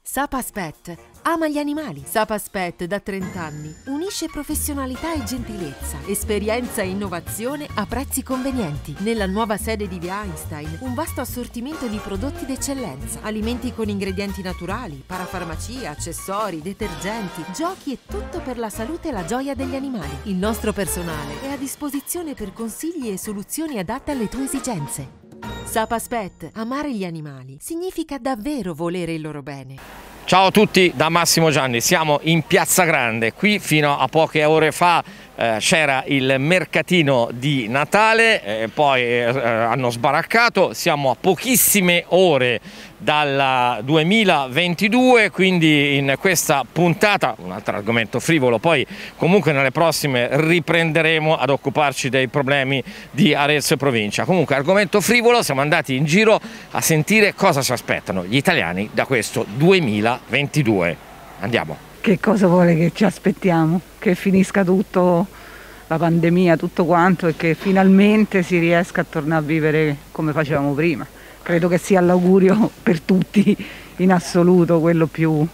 Sapas Pet ama gli animali. Sapas Pet da 30 anni unisce professionalità e gentilezza, esperienza e innovazione a prezzi convenienti. Nella nuova sede di Via Einstein un vasto assortimento di prodotti d'eccellenza, alimenti con ingredienti naturali, parafarmacia, accessori, detergenti, giochi e tutto per la salute e la gioia degli animali. Il nostro personale è a disposizione per consigli e soluzioni adatte alle tue esigenze. Sapas Pet, amare gli animali significa davvero volere il loro bene. Ciao a tutti da Massimo Gianni, siamo in Piazza Grande, qui fino a poche ore fa c'era il mercatino di Natale, poi hanno sbaraccato, siamo a pochissime ore dal 2022, quindi in questa puntata, un altro argomento frivolo, poi comunque nelle prossime riprenderemo ad occuparci dei problemi di Arezzo e provincia. Comunque argomento frivolo, siamo andati in giro a sentire cosa si aspettano gli italiani da questo 2022. Andiamo. Che cosa vuole che ci aspettiamo? Che finisca tutto, la pandemia, tutto quanto, e che finalmente si riesca a tornare a vivere come facevamo prima. Credo che sia l'augurio per tutti in assoluto, quello più,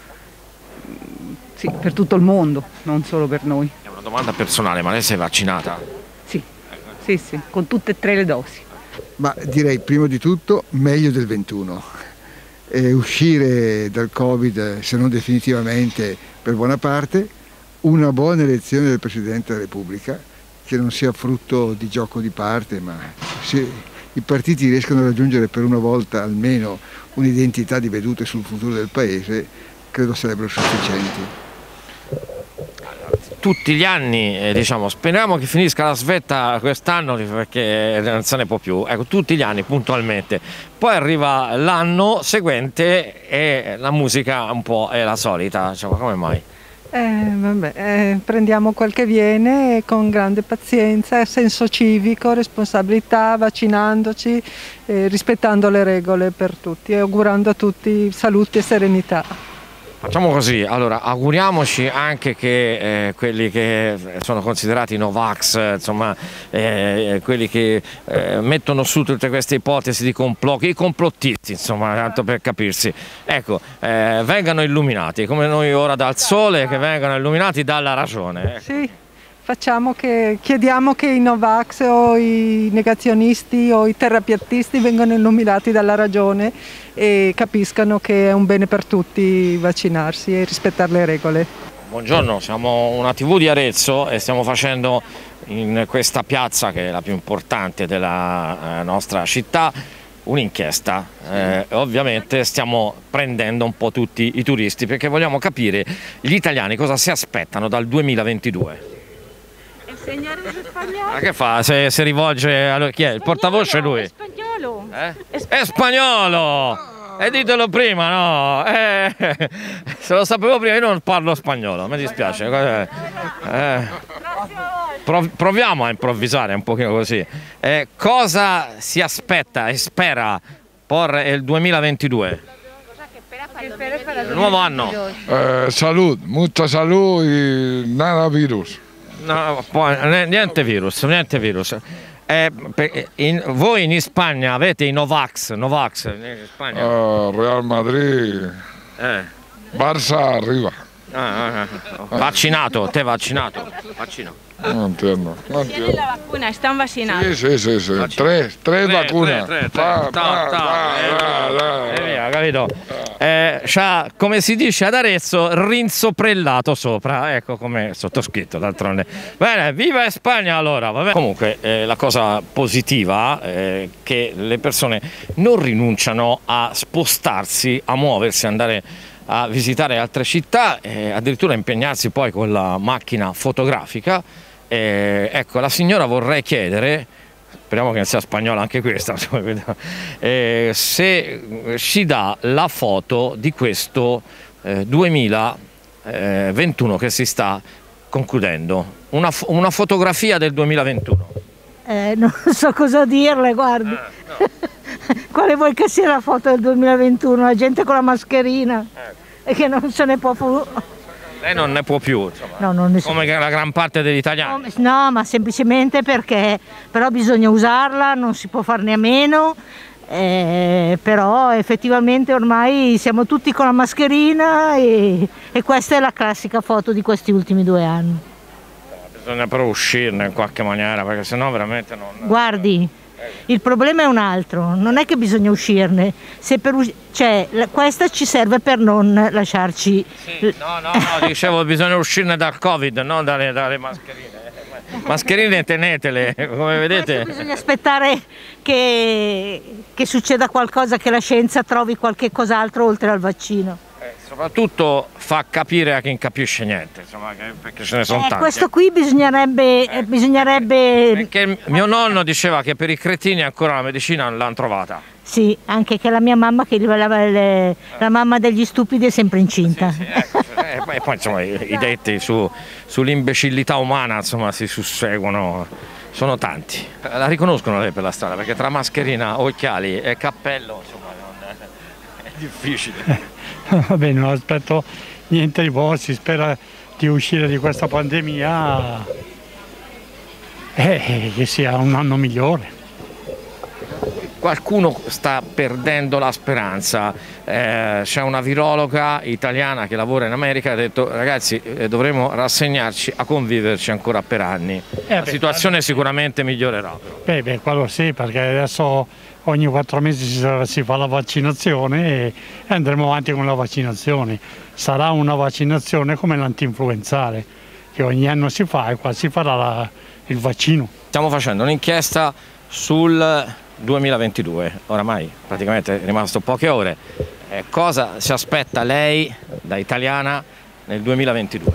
sì, per tutto il mondo, non solo per noi. È una domanda personale, ma lei si è vaccinata? Sì, sì, con tutte e 3 le dosi. Ma direi prima di tutto meglio del 21. Uscire dal Covid, se non definitivamente per buona parte, una buona elezione del Presidente della Repubblica, che non sia frutto di gioco di parte, ma se i partiti riescono a raggiungere per una volta almeno un'identità di vedute sul futuro del Paese, credo sarebbero sufficienti. Tutti gli anni diciamo speriamo che finisca la svetta quest'anno perché non se ne può più, ecco, tutti gli anni puntualmente, poi arriva l'anno seguente e la musica un po' è la solita, cioè, come mai? Prendiamo quel che viene con grande pazienza, senso civico, responsabilità, vaccinandoci, rispettando le regole per tutti e augurando a tutti salute e serenità. Facciamo così, allora auguriamoci anche che quelli che sono considerati Novax, insomma quelli che mettono su tutte queste ipotesi di complotto, i complottisti, insomma, tanto per capirsi, ecco, vengano illuminati come noi ora dal sole, che vengano illuminati dalla ragione. Sì. Chiediamo che i Novax o i negazionisti o i terapiattisti vengano illuminati dalla ragione e capiscano che è un bene per tutti vaccinarsi e rispettare le regole. Buongiorno, siamo una TV di Arezzo e stiamo facendo in questa piazza, che è la più importante della nostra città, un'inchiesta. Ovviamente stiamo prendendo un po' tutti i turisti perché vogliamo capire gli italiani cosa si aspettano dal 2022. Ma che fa? Se rivolge a chi è? Il portavoce lui? È spagnolo. È spagnolo! E ditelo prima, no? Se lo sapevo prima, io non parlo spagnolo, mi dispiace. Proviamo a improvvisare un pochino così. Cosa si aspetta e spera per il 2022? Il nuovo anno? Salud, molta salute e nada virus. No, niente virus, niente virus. Voi in Spagna avete i Novax in Spagna? Real Madrid, Barça arriva. Vaccinato, te vaccinato? Vaccino. Non entiendo. Tiene la vacuna, están vaccinados. Sì. Tre vacune. Capito? C'ha, come si dice ad Arezzo, rinsoprellato sopra, ecco come sottoscritto d'altronde. Bene, viva Spagna allora, vabbè. Comunque la cosa positiva è che le persone non rinunciano a spostarsi, a muoversi, andare a visitare altre città e addirittura impegnarsi poi con la macchina fotografica. Ecco, la signora vorrei chiedere, speriamo che non sia spagnola anche questa, se ci dà la foto di questo 2021 che si sta concludendo, una fotografia del 2021. Non so cosa dirle, guardi. No. Quale vuoi che sia la foto del 2021? La gente con la mascherina e che non se ne può più. Lei non ne può più, insomma, no, non ne so. Come la gran parte degli italiani. No, ma semplicemente perché però bisogna usarla, non si può farne a meno, Però effettivamente ormai siamo tutti con la mascherina e questa è la classica foto di questi ultimi 2 anni. Bisogna però uscirne in qualche maniera, perché sennò veramente non... Guardi, il problema è un altro, non è che bisogna uscirne, se questa ci serve per non lasciarci... Sì, no, dicevo bisogna uscirne dal Covid, non dalle mascherine. Mascherine tenetele, come vedete. Questo bisogna aspettare che succeda qualcosa, che la scienza trovi qualche cos'altro oltre al vaccino. Soprattutto fa capire a chi non capisce niente, insomma, perché ce ne sono tanti. Questo qui bisognerebbe... Perché mio nonno diceva che per i cretini ancora la medicina non l'hanno trovata. Sì, anche che la mia mamma, che la mamma degli stupidi, è sempre incinta. Sì, ecco. E poi insomma i detti sull'imbecillità umana insomma si susseguono, sono tanti. La riconoscono lei per la strada, perché tra mascherina, occhiali e cappello insomma è difficile. Vabbè, non aspetto niente di buono, si spera di uscire di questa pandemia e che sia un anno migliore. Qualcuno sta perdendo la speranza, c'è una virologa italiana che lavora in America e ha detto ragazzi dovremo rassegnarci a conviverci ancora per anni, la situazione sicuramente migliorerà. Beh, quello sì, perché adesso ogni 4 mesi si fa la vaccinazione e andremo avanti con la vaccinazione. Sarà una vaccinazione come l'antinfluenzale, che ogni anno si fa e qua si farà il vaccino. Stiamo facendo un'inchiesta sul 2022, oramai praticamente è rimasto poche ore. Cosa si aspetta lei da italiana nel 2022?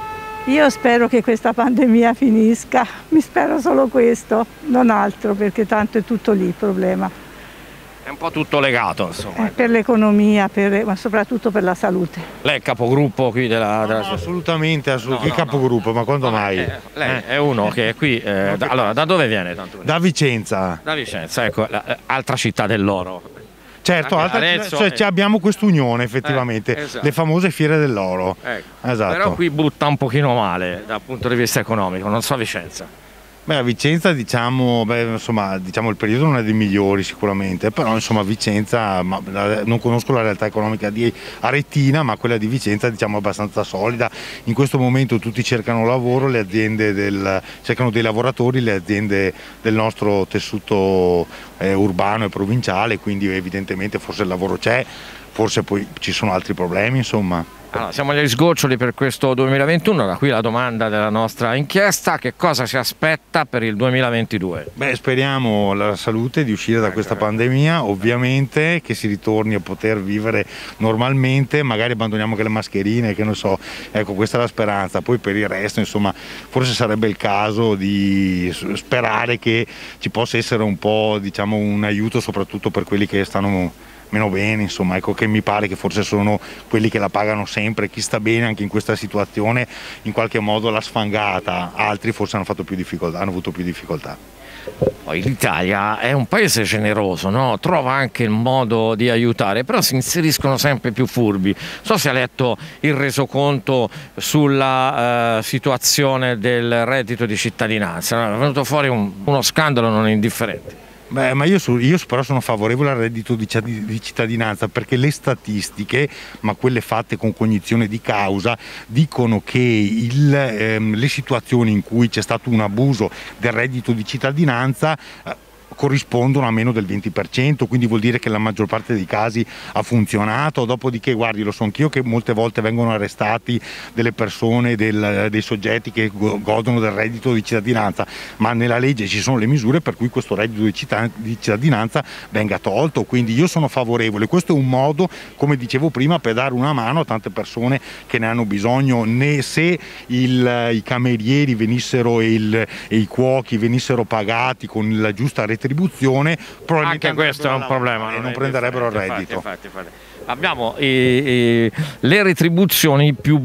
Io spero che questa pandemia finisca, mi spero solo questo, non altro, perché tanto è tutto lì il problema. È un po' tutto legato, insomma. Per l'economia, ma soprattutto per la salute. Lei è capogruppo qui della... No, assolutamente, che capogruppo, ma quando mai? Lei è uno che è qui, allora da dove viene tanto? Da Vicenza. Da Vicenza, ecco, altra città dell'oro. Certo, abbiamo quest'unione effettivamente, esatto. Le famose fiere dell'oro. Ecco. Esatto. Però qui butta un pochino male dal punto di vista economico, non so Vicenza. Beh, a Vicenza diciamo il periodo non è dei migliori sicuramente, però insomma Vicenza, non conosco la realtà economica di Aretina, ma quella di Vicenza diciamo è abbastanza solida. In questo momento tutti cercano lavoro, le aziende cercano dei lavoratori, le aziende del nostro tessuto urbano e provinciale, quindi evidentemente forse il lavoro c'è, forse poi ci sono altri problemi, insomma. Allora, siamo agli sgoccioli per questo 2021, da qui la domanda della nostra inchiesta: che cosa si aspetta per il 2022? Beh, speriamo la salute, di uscire da questa pandemia, ovviamente che si ritorni a poter vivere normalmente, magari abbandoniamo anche le mascherine, che non so, ecco questa è la speranza. Poi per il resto insomma forse sarebbe il caso di sperare che ci possa essere un po' diciamo un aiuto soprattutto per quelli che stanno meno bene, insomma, ecco, che mi pare che forse sono quelli che la pagano sempre. Chi sta bene anche in questa situazione in qualche modo l'ha sfangata, altri forse hanno avuto più difficoltà. Poi l'Italia è un paese generoso, no? Trova anche il modo di aiutare, però si inseriscono sempre più furbi. Non so se ha letto il resoconto sulla situazione del reddito di cittadinanza, è venuto fuori uno scandalo non indifferente. Beh, ma io però sono favorevole al reddito di cittadinanza, perché le statistiche, ma quelle fatte con cognizione di causa, dicono che le situazioni in cui c'è stato un abuso del reddito di cittadinanza corrispondono a meno del 20%, quindi vuol dire che la maggior parte dei casi ha funzionato. Dopodiché, guardi, lo so anch'io che molte volte vengono arrestati delle persone, dei soggetti che godono del reddito di cittadinanza, ma nella legge ci sono le misure per cui questo reddito di cittadinanza venga tolto, quindi io sono favorevole. Questo è un modo, come dicevo prima, per dare una mano a tante persone che ne hanno bisogno. Se i camerieri venissero e i cuochi venissero pagati con la giusta retribuzione, probabilmente anche questo è un problema, non prenderebbero il reddito. Infatti. Abbiamo le retribuzioni più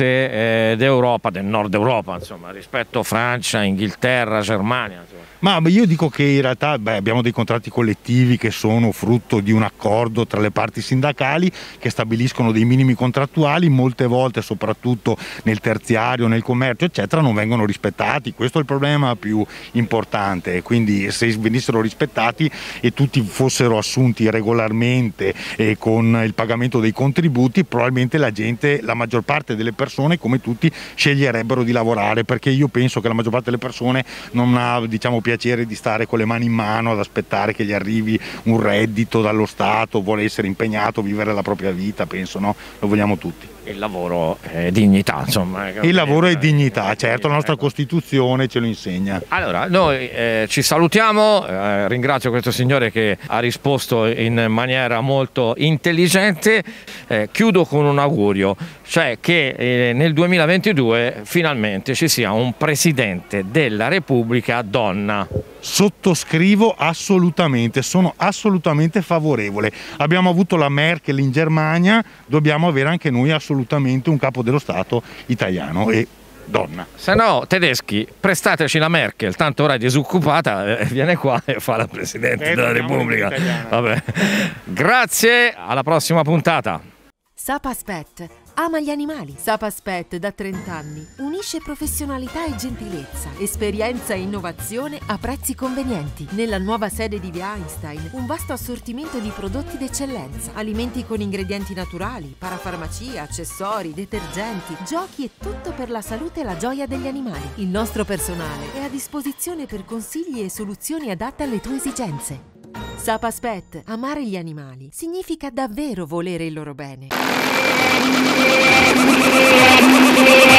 basse d'Europa, del nord Europa, insomma, rispetto a Francia, Inghilterra, Germania. Insomma. Ma io dico che in realtà abbiamo dei contratti collettivi che sono frutto di un accordo tra le parti sindacali che stabiliscono dei minimi contrattuali, molte volte soprattutto nel terziario, nel commercio eccetera non vengono rispettati, questo è il problema più importante, quindi se venissero rispettati e tutti fossero assunti regolarmente e con il pagamento dei contributi, probabilmente la maggior parte delle persone come tutti sceglierebbero di lavorare, perché io penso che la maggior parte delle persone non ha piacere di stare con le mani in mano ad aspettare che gli arrivi un reddito dallo Stato, vuole essere impegnato, vivere la propria vita, penso, no? Lo vogliamo tutti. Il lavoro è dignità, insomma. Il lavoro è dignità, certo, la nostra Costituzione ce lo insegna. Allora, noi ci salutiamo, ringrazio questo signore che ha risposto in maniera molto intelligente, chiudo con un augurio, cioè che nel 2022 finalmente ci sia un Presidente della Repubblica donna. Sottoscrivo assolutamente, sono assolutamente favorevole. Abbiamo avuto la Merkel in Germania, dobbiamo avere anche noi assolutamente un capo dello Stato italiano e donna. Se no, tedeschi, prestateci la Merkel, tanto ora è disoccupata, viene qua e fa la Presidente della Repubblica. Vabbè. Grazie, alla prossima puntata. Sapaspet ama gli animali. Sapaspet da 30 anni unisce professionalità e gentilezza, esperienza e innovazione a prezzi convenienti. Nella nuova sede di Via Einstein un vasto assortimento di prodotti d'eccellenza, alimenti con ingredienti naturali, parafarmacia, accessori, detergenti, giochi e tutto per la salute e la gioia degli animali. Il nostro personale è a disposizione per consigli e soluzioni adatte alle tue esigenze. Sapaspet, amare gli animali significa davvero volere il loro bene.